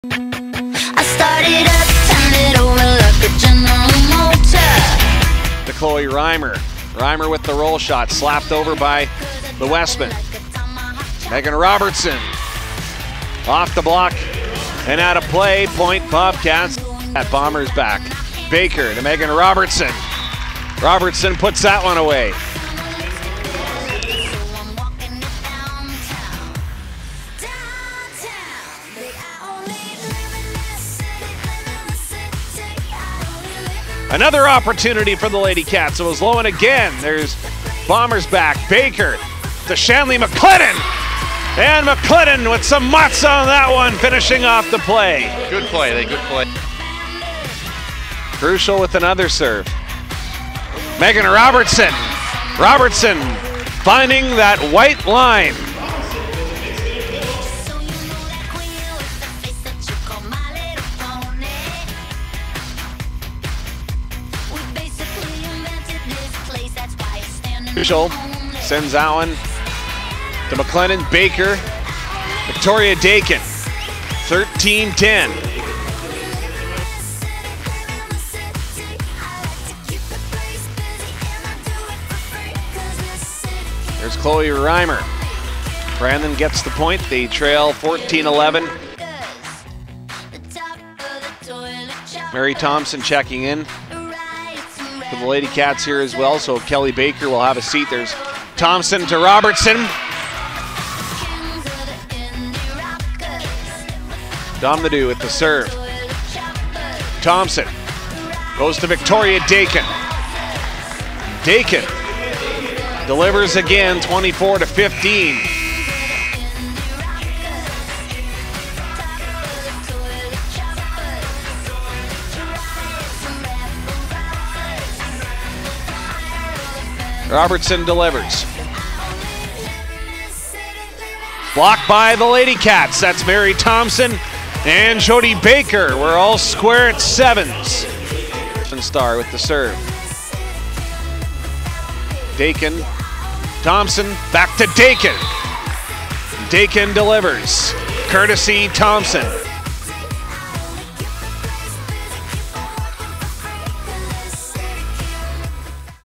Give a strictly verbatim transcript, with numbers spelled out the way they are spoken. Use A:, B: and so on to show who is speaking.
A: I started up, turned it over like a General Motor.
B: To Chloe Reimer. Reimer with the roll shot, slapped over by the Wesmen. Megan Robertson off the block and out of play. Point Bobcats at Bombers back. Baker to Megan Robertson. Robertson puts that one away. Another opportunity for the Lady Cats. It was low and again. There's Bombers back. Baker to Shanley McClellan. And McClellan with some mutts on that one, finishing off the play.
C: Good play, they good play.
B: Crucial with another serve. Megan Robertson. Robertson finding that white line. Crucial sends that one to McClellan. Baker, Victoria Dakin, thirteen ten. There's Chloe Reimer. Brandon gets the point. They trail fourteen eleven. Mary Thompson checking in for the Lady Cats here as well, so Kelly Baker will have a seat. There's Thompson to Robertson. Domnadou with the serve. Thompson goes to Victoria Dakin. Dakin delivers again, twenty-four to fifteen. Robertson delivers. Blocked by the Lady Cats. That's Mary Thompson and Jody Baker. We're all square at sevens. Star with the serve. Dakin, Thompson, back to Dakin. Dakin delivers. Courtesy Thompson.